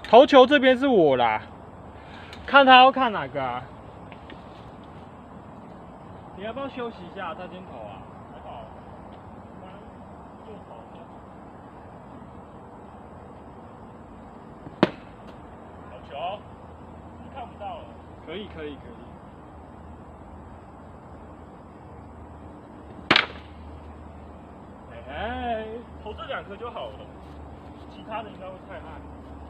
投球这边是我啦，看他要看哪个啊？你要不要休息一下再先投啊？ 还好，刚右投的。好球，你看不到了。 可以。哎， 投这2颗就好了，其他的应该会太慢。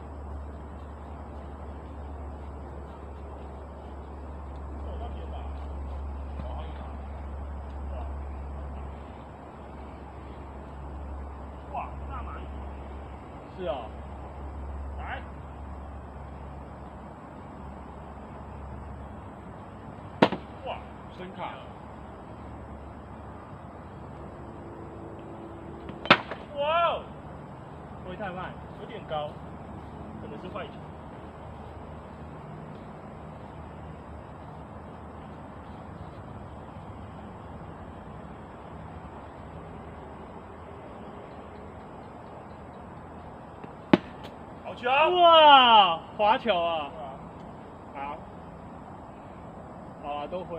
走那边吧。哇，大马一。 是哦。 来。哇， 声卡。 哇哦， 挥太慢， 有点高，可能是坏球。好球！ 哇，滑球啊！好，好啊，都挥。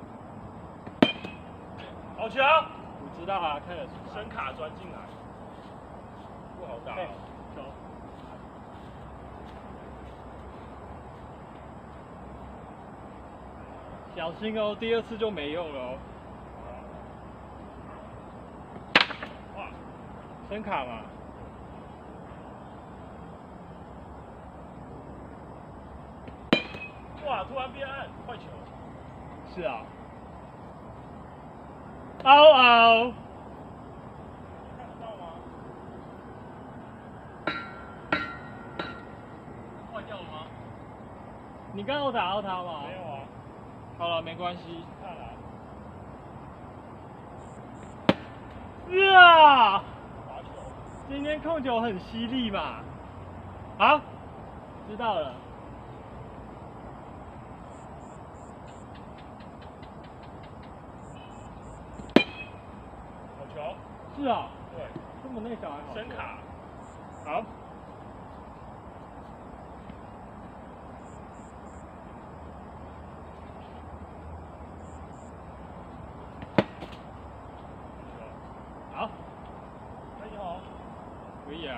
好球！ 我知道啊，看得出来。 声卡钻进来，不好打。 球。小心哦，第2次就没用了哦。 哇， 声卡嘛。 哇，突然变暗，坏球。 是啊。嗷！ 看得到吗？坏掉了吗？ 你刚刚有打到他吗？ 没有啊。 好了，没关系。 看了。 啊！ 滑球。 今天控球很犀利嘛。好，知道了。 好球。 是啊。 对。 这么那小孩好。 声卡。 好。好。 那你好。 可以啊。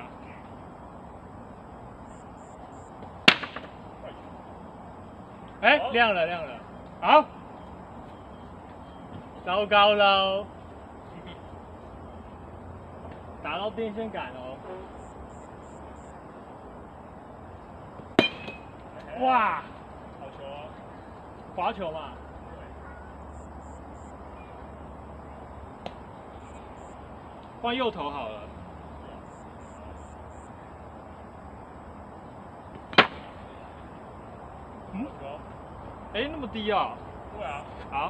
坏球。 哎，亮了。好。糟糕喽。打到电线杆哦。哇！ 好球啊！ 滑球嘛。换右投好了。嗯？哎，那么低啊？ 对啊。 好。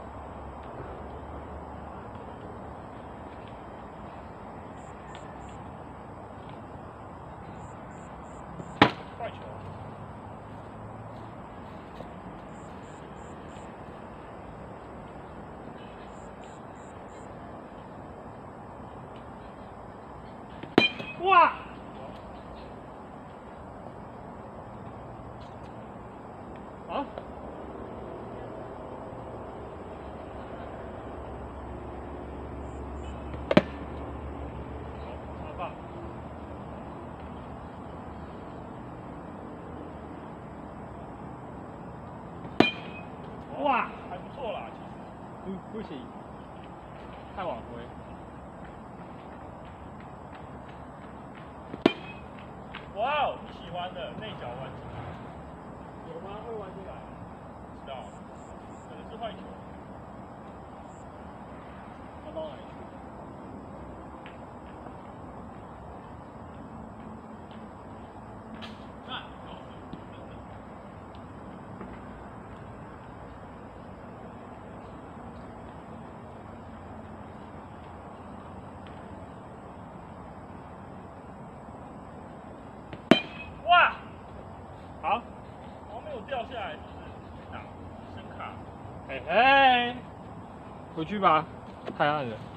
坏球。 哇！啊！好棒！哇， 还不错啦，其实。 不行，太晚挥。 哇哦，你喜欢的内角弯进来。 有吗？会弯进来？ 不知道，可能是坏球。 他到哪里去？ 哇！ 好。 好像没有掉下来，是不是？打声卡。 嘿嘿，回去吧，太暗了。